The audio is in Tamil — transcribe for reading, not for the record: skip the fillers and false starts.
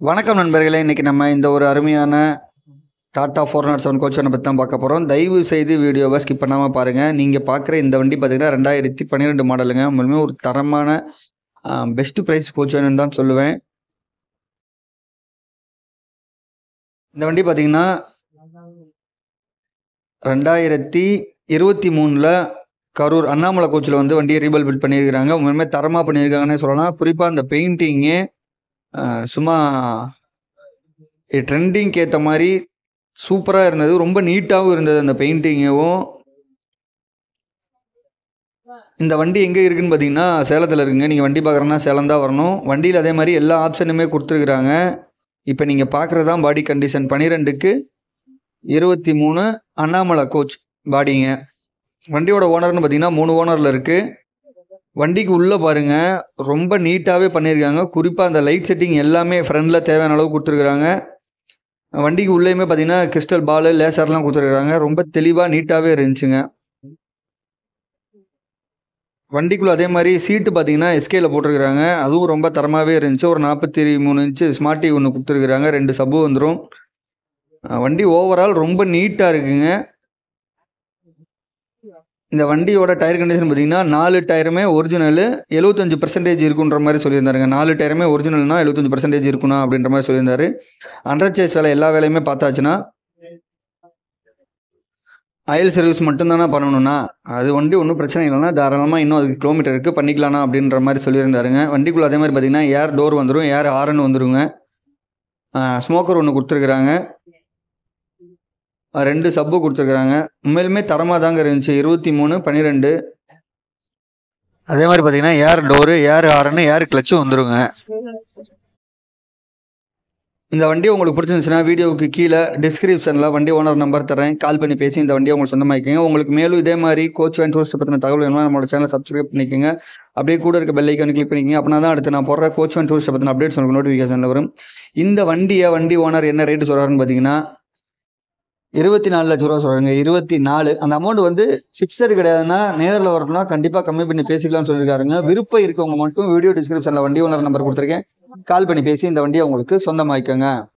வணக்கம் நண்பர்களே. இன்னைக்கு நம்ம இந்த ஒரு அருமையான டாடா 407 கோச் வண்டி பற்றி தான் பார்க்க போகிறோம். தயவு செய்து வீடியோவை ஸ்கிப் பண்ணாமல் பாருங்கள். நீங்கள் பார்க்குற இந்த வண்டி பார்த்தீங்கன்னா 2012 மாடலுங்க. உண்மையுமே ஒரு தரமான பெஸ்ட் ப்ரைஸ் கோச் வேணும்னு தான் சொல்லுவேன். இந்த வண்டி பார்த்தீங்கன்னா 2023 கரூர் அண்ணாமலை கோச்சில் வந்து வண்டியை ரீபில்ட் பில்ட் பண்ணியிருக்கிறாங்க. உண்மையுமே தரமாக பண்ணியிருக்காங்கன்னே சொல்லலாம். குறிப்பாக அந்த பெயிண்டிங்கு சும்மா ட்ரெண்டிங்க்கு ஏற்ற மாதிரி சூப்பராக இருந்தது. ரொம்ப நீட்டாகவும் இருந்தது அந்த பெயிண்டிங்கவும். இந்த வண்டி எங்கே இருக்குதுன்னு பார்த்தீங்கன்னா சேலத்தில் இருக்குங்க. நீங்கள் வண்டி பார்க்குறேன்னா சேலம் தான் வரணும். வண்டியில் அதே மாதிரி எல்லா ஆப்ஷனுமே கொடுத்துருக்குறாங்க. இப்போ நீங்கள் பார்க்குறது தான் பாடி கண்டிஷன். 12க்கு 23 அண்ணாமலை கோச் பாடிங்க. வண்டியோட ஓனர்னு பார்த்தீங்கன்னா 3 ஓனரில் இருக்குது. வண்டிக்கு உள்ளே பாருங்கள், ரொம்ப நீட்டாகவே பண்ணியிருக்காங்க. குறிப்பாக அந்த லைட் செட்டிங் எல்லாமே ஃப்ரண்டில் தேவையான அளவு கொடுத்துருக்குறாங்க. வண்டிக்கு உள்ளேயுமே பார்த்தீங்கன்னா கிறிஸ்டல் பால் லேசர்லாம் கொடுத்துருக்குறாங்க. ரொம்ப தெளிவாக நீட்டாகவே இருந்துச்சுங்க. வண்டிக்குள்ளே அதே மாதிரி சீட்டு பார்த்தீங்கன்னா எஸ்கேல போட்டிருக்கிறாங்க. அதுவும் ரொம்ப தரமாகவே இருந்துச்சு. ஒரு 43 இன்ச்சு ஸ்மார்ட் டிவி ஒன்று கொடுத்துருக்குறாங்க. 2 சப்பு வந்துடும். வண்டி ஓவரால் ரொம்ப நீட்டாக இருக்குங்க. இந்த வண்டியோட டயர் கண்டிஷன் பார்த்தீங்கன்னா 4 டயருமே ஒரிஜினல் 75% இருக்குன்ற மாதிரி சொல்லியிருந்தாருங்க. 4 டயருமே ஒரிஜினல்னா 75% இருக்கணும் அப்படின்ற மாதிரி சொல்லியிருந்தாரு. அண்டர் சேஸ் வேலை எல்லா வேலையுமே பார்த்தாச்சுன்னா ஆயில் சர்வீஸ் மட்டும்தானா பண்ணணும்னா அது வண்டி ஒன்றும் பிரச்சனை இல்லைன்னா தாராளமாக இன்னும் அதுக்கு கிலோமீட்டர் இருக்குது பண்ணிக்கலாம்னா அப்படின்ற மாதிரி சொல்லியிருந்தாருங்க. வண்டிக்குள்ளே அதே மாதிரி பார்த்தீங்கன்னா ஏர் டோர் வந்துடும், ஏர் ஹாரன் வந்துடுங்க. ஸ்மோக்கர் ஒன்று கொடுத்துருக்குறாங்க. 2 சப்பு கொடுத்துருக்குறாங்க. உண்மையிலுமே தரமாக தாங்க இருந்துச்சு. 23/12. அதே மாதிரி பார்த்தீங்கன்னா ஏர் டோரு, ஏர் ஹாரனு, ஏர் கிளச்சும் வந்துடுங்க. இந்த வண்டி உங்களுக்கு பிடிச்சிருந்துச்சுன்னா வீடியோவுக்கு கீழே டிஸ்கிரிப்ஷனில் வண்டி ஓனர் நம்பர் தரேன். கால் பண்ணி பேசி இந்த வண்டியை உங்களுக்கு சொந்தமாக்கிங்க. உங்களுக்கு மேலும் இதே மாதிரி கோச் வேன் டூரிஸ்ட் பற்றின தகவல் வேணும்னா நம்மளோட சேனலை சப்ஸ்கிரைப் பண்ணிக்கோங்க. அப்படியே கூட இருக்க பெல் ஐக்கானை கிளிக் பண்ணிக்கோங்க. அப்படின்னா தான் அடுத்து நான் போடுற கோச் வேன் டூரிஸ்ட் பற்றின அப்டேட்ஸ் உங்களுக்கு நோட்டிஃபிகேஷனில் வரும். இந்த வண்டி ஓனர் என்ன ரேட்டு சொல்கிறாருன்னு பார்த்தீங்கன்னா 24 லட்ச ரூபா சொல்கிறாங்க. 24. அந்த அமௌண்ட் வந்து ஃபிக்ஸடு கிடையாதுன்னா நேரில் வரணும்னா கண்டிப்பாக கம்மி பண்ணி பேசிக்கலாம்னு சொல்லியிருக்காருங்க. விருப்பம் இருக்கவங்க மட்டும் வீடியோ டிஸ்கிரிப்ஷனில் வண்டி ஓனர் நம்பர் கொடுத்துருக்கேன். கால் பண்ணி பேசி இந்த வண்டியை உங்களுக்கு சொந்தமாக்கிக்கோங்க.